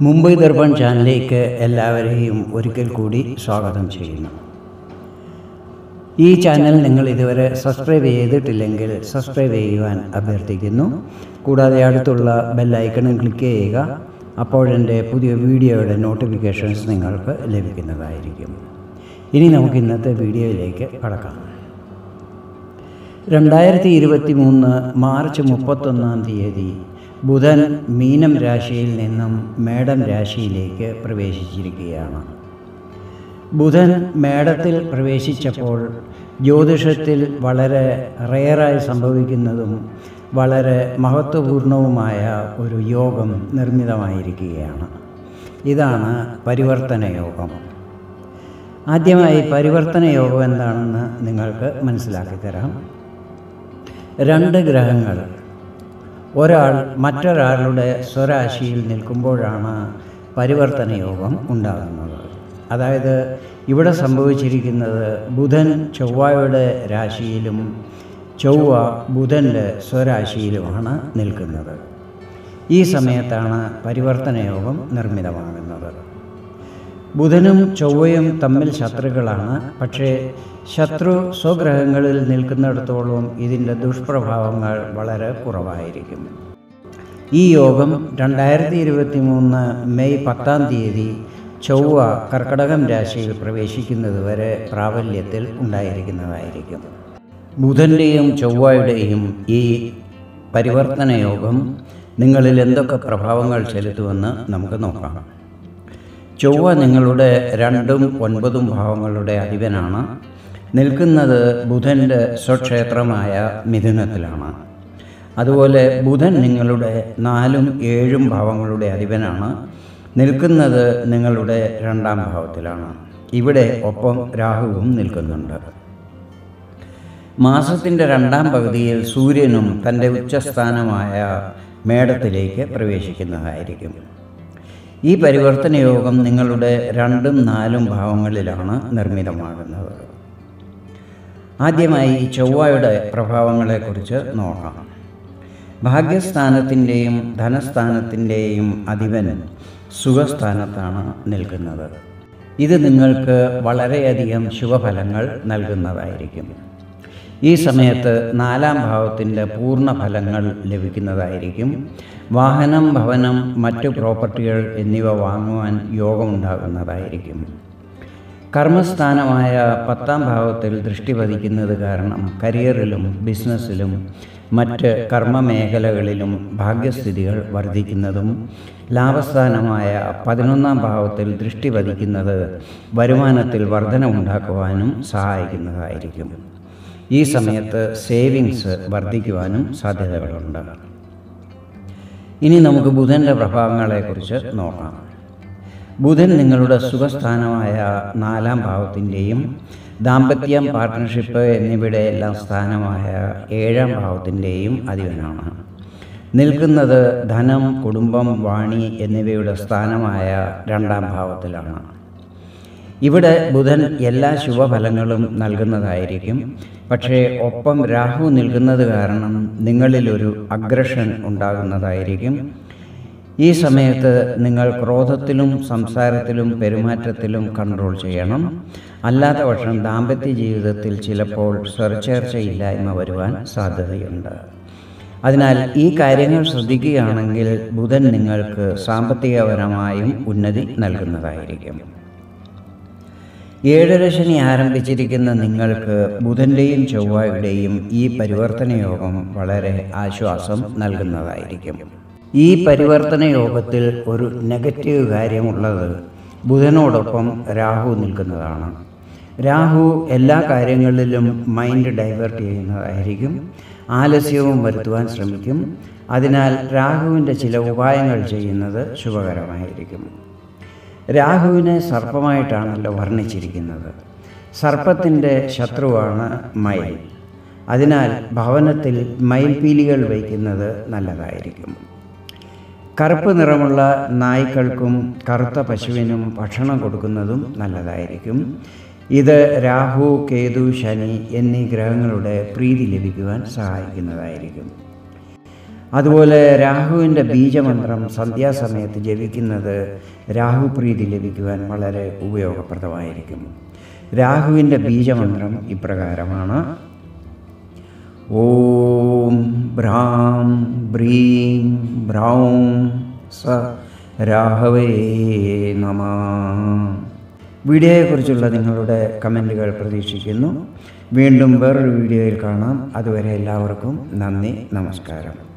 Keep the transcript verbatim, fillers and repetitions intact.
മുംബൈ ദർപ്പൺ ചാനലിലേക്ക് എല്ലാവരെയും ഒരിക്കൽ കൂടി സ്വാഗതം ചെയ്യുന്നു. ഈ ചാനൽ നിങ്ങൾ ഇതുവരെ സബ്സ്ക്രൈബ് ചെയ്തിട്ടില്ലെങ്കിൽ സബ്സ്ക്രൈബ് ചെയ്യുവാൻ അഭ്യർത്ഥിക്കുന്നു. കൂടാതെ അടുത്തുള്ള ബെല്ലൈക്കണും ക്ലിക്ക് ചെയ്യുക. അപ്പോഴെൻ്റെ പുതിയ വീഡിയോയുടെ നോട്ടിഫിക്കേഷൻസ് നിങ്ങൾക്ക് ലഭിക്കുന്നതായിരിക്കും. ഇനി നമുക്ക് ഇന്നത്തെ വീഡിയോയിലേക്ക് കടക്കാം. രണ്ടായിരത്തി ഇരുപത്തി മൂന്ന് മാർച്ച് മുപ്പത്തൊന്നാം തീയതി ബുധൻ മീനം രാശിയിൽ നിന്നും മേടം രാശിയിലേക്ക് പ്രവേശിച്ചിരിക്കുകയാണ്. ബുധൻ മേടത്തിൽ പ്രവേശിച്ചപ്പോൾ ജ്യോതിഷത്തിൽ വളരെ റെയറായി സംഭവിക്കുന്നതും വളരെ മഹത്വപൂർണവുമായ ഒരു യോഗം നിർമ്മിതമായിരിക്കുകയാണ്. ഇതാണ് പരിവർത്തന യോഗം. ആദ്യമായി പരിവർത്തന യോഗം എന്താണെന്ന് നിങ്ങൾക്ക് മനസ്സിലാക്കി തരാം. രണ്ട് ഗ്രഹങ്ങൾ ഒരാൾ മറ്റൊരാളുടെ സ്വരാശിയിൽ നിൽക്കുമ്പോഴാണ് പരിവർത്തന യോഗം ഉണ്ടാകുന്നത്. അതായത് ഇവിടെ സംഭവിച്ചിരിക്കുന്നത് ബുധൻ ചൊവ്വയുടെ രാശിയിലും ചൊവ്വ ബുധൻ്റെ സ്വരാശിയിലുമാണ് നിൽക്കുന്നത്. ഈ സമയത്താണ് പരിവർത്തന യോഗം നിർമ്മിതമാകുന്നത്. ബുധനും ചൊവ്വയും തമ്മിൽ ശത്രുക്കളാണ്. പക്ഷേ ശത്രു സ്വഗ്രഹങ്ങളിൽ നിൽക്കുന്നിടത്തോളം ഇതിൻ്റെ ദുഷ്പ്രഭാവങ്ങൾ വളരെ കുറവായിരിക്കും. ഈ യോഗം രണ്ടായിരത്തി ഇരുപത്തി മൂന്ന് മെയ് പത്താം തീയതി ചൊവ്വ കർക്കടകം രാശിയിൽ പ്രവേശിക്കുന്നത് വരെ പ്രാബല്യത്തിൽ ഉണ്ടായിരിക്കുന്നതായിരിക്കും. ബുധൻ്റെയും ചൊവ്വയുടെയും ഈ പരിവർത്തന യോഗം നിങ്ങളിൽ എന്തൊക്കെ പ്രഭാവങ്ങൾ ചെലുത്തുമെന്ന് നമുക്ക് നോക്കാം. ചൊവ്വ നിങ്ങളുടെ രണ്ടും ഒൻപതും ഭാവങ്ങളുടെ അധിപനാണ്. നിൽക്കുന്നത് ബുധൻ്റെ സ്വക്ഷേത്രമായ മിഥുനത്തിലാണ്. അതുപോലെ ബുധൻ നിങ്ങളുടെ നാലും ഏഴും ഭാവങ്ങളുടെ അധിപനാണ്. നിൽക്കുന്നത് നിങ്ങളുടെ രണ്ടാം ഭാവത്തിലാണ്. ഇവിടെ ഒപ്പം രാഹുവും നിൽക്കുന്നുണ്ട്. മാസത്തിൻ്റെ രണ്ടാം പകുതിയിൽ സൂര്യനും തൻ്റെ ഉച്ചസ്ഥാനമായ മേടത്തിലേക്ക് പ്രവേശിക്കുന്നതായിരിക്കും. ഈ പരിവർത്തന യോഗം നിങ്ങളുടെ രണ്ടും നാലും ഭാവങ്ങളിലാണ് നിർമ്മിതമാകുന്നത്. ആദ്യമായി ചൊവ്വയുടെ പ്രഭാവങ്ങളെക്കുറിച്ച് നോക്കാം. ഭാഗ്യസ്ഥാനത്തിൻ്റെയും ധനസ്ഥാനത്തിൻ്റെയും അധിപൻ സുഖസ്ഥാനത്താണ് നിൽക്കുന്നത്. ഇത് നിങ്ങൾക്ക് വളരെയധികം ശുഭഫലങ്ങൾ നൽകുന്നതായിരിക്കും. ഈ സമയത്ത് നാലാം ഭാവത്തിൻ്റെ പൂർണ്ണ ഫലങ്ങൾ ലഭിക്കുന്നതായിരിക്കും. വാഹനം, ഭവനം, മറ്റു പ്രോപ്പർട്ടികൾ എന്നിവ വാങ്ങുവാൻ യോഗമുണ്ടാകുന്നതായിരിക്കും. കർമ്മസ്ഥാനമായ പത്താം ഭാവത്തിൽ ദൃഷ്ടി പതിക്കുന്നത് കാരണം കരിയറിലും ബിസിനസ്സിലും മറ്റ് കർമ്മമേഖലകളിലും ഭാഗ്യസ്ഥിതികൾ വർദ്ധിക്കുന്നതും, ലാഭസ്ഥാനമായ പതിനൊന്നാം ഭാവത്തിൽ ദൃഷ്ടി പതിക്കുന്നത് വരുമാനത്തിൽ വർധനവുണ്ടാക്കുവാനും സഹായിക്കുന്നതായിരിക്കും. ഈ സമയത്ത് സേവിങ്സ് വർദ്ധിക്കുവാനും സാധ്യതകളുണ്ട്. ഇനി നമുക്ക് ബുധൻ്റെ പ്രഭാവങ്ങളെക്കുറിച്ച് നോക്കാം. ബുധൻ നിങ്ങളുടെ സുഖസ്ഥാനമായ നാലാം ഭാവത്തിൻ്റെയും ദാമ്പത്യം, പാർട്ട്ണർഷിപ്പ് എന്നിവയുടെ എല്ലാം സ്ഥാനമായ ഏഴാം ഭാവത്തിൻ്റെയും അധിപനാണ്. നിൽക്കുന്നത് ധനം, കുടുംബം, വാണി എന്നിവയുടെ സ്ഥാനമായ രണ്ടാം ഭാവത്തിലാണ്. ഇവിടെ ബുധൻ എല്ലാ ശുഭഫലങ്ങളും നൽകുന്നതായിരിക്കും. പക്ഷേ ഒപ്പം രാഹു നിൽക്കുന്നത് കാരണം നിങ്ങളിലൊരു അഗ്രഷൻ ഉണ്ടാകുന്നതായിരിക്കും. ഈ സമയത്ത് നിങ്ങൾ ക്രോധത്തിലും സംസാരത്തിലും പെരുമാറ്റത്തിലും കൺട്രോൾ ചെയ്യണം. അല്ലാത്ത പക്ഷം ദാമ്പത്യ ജീവിതത്തിൽ ചിലപ്പോൾ സ്വരച്ചേർച്ചയില്ലായ്മ വരുവാൻ സാധ്യതയുണ്ട്. അതിനാൽ ഈ കാര്യങ്ങൾ ശ്രദ്ധിക്കുകയാണെങ്കിൽ ബുധൻ നിങ്ങൾക്ക് സാമ്പത്തികപരമായും ഉന്നതി നൽകുന്നതായിരിക്കും. ഏഴര ശനി ആരംഭിച്ചിരിക്കുന്ന നിങ്ങൾക്ക് ബുധൻ്റെയും ചൊവ്വയുടെയും ഈ പരിവർത്തന യോഗം വളരെ ആശ്വാസം നൽകുന്നതായിരിക്കും. ഈ പരിവർത്തന യോഗത്തിൽ ഒരു നെഗറ്റീവ് കാര്യമുള്ളത് ബുധനോടൊപ്പം രാഹു നിൽക്കുന്നതാണ്. രാഹു എല്ലാ കാര്യങ്ങളിലും മൈൻഡ് ഡൈവേർട്ട് ചെയ്യുന്നതായിരിക്കും. ആലസ്യവും വരുത്തുവാൻ ശ്രമിക്കും. അതിനാൽ രാഹുവിൻ്റെ ചില ഉപായങ്ങൾ ചെയ്യുന്നത് ശുഭകരമായിരിക്കും. രാഹുവിനെ സർപ്പമായിട്ടാണല്ലോ വർണ്ണിച്ചിരിക്കുന്നത്. സർപ്പത്തിൻ്റെ ശത്രുവാണ് മയിൽ. അതിനാൽ ഭവനത്തിൽ മയിൽപീലികൾ വയ്ക്കുന്നത് നല്ലതായിരിക്കും. കറുപ്പ് നിറമുള്ള നായ്ക്കൾക്കും കറുത്ത പശുവിനും ഭക്ഷണം കൊടുക്കുന്നതും നല്ലതായിരിക്കും. ഇത് രാഹു, കേതു, ശനി എന്നീ ഗ്രഹങ്ങളുടെ പ്രീതി ലഭിക്കുവാൻ സഹായിക്കുന്നതായിരിക്കും. അതുപോലെ രാഹുവിൻ്റെ ബീജമന്ത്രം സന്ധ്യാസമയത്ത് ജപിക്കുന്നത് രാഹുപ്രീതി ലഭിക്കുവാൻ വളരെ ഉപയോഗപ്രദമായിരിക്കും. രാഹുവിൻ്റെ ബീജമന്ത്രം ഇപ്രകാരമാണ്: ഓം ഭ്രാം ബ്രീം ബ്രൗം സ രാഹവേ നമഃ. വീഡിയോയെക്കുറിച്ചുള്ള നിങ്ങളുടെ കമൻറ്റുകൾ പ്രതീക്ഷിക്കുന്നു. വീണ്ടും വേറൊരു വീഡിയോയിൽ കാണാം. അതുവരെ എല്ലാവർക്കും നന്ദി, നമസ്കാരം.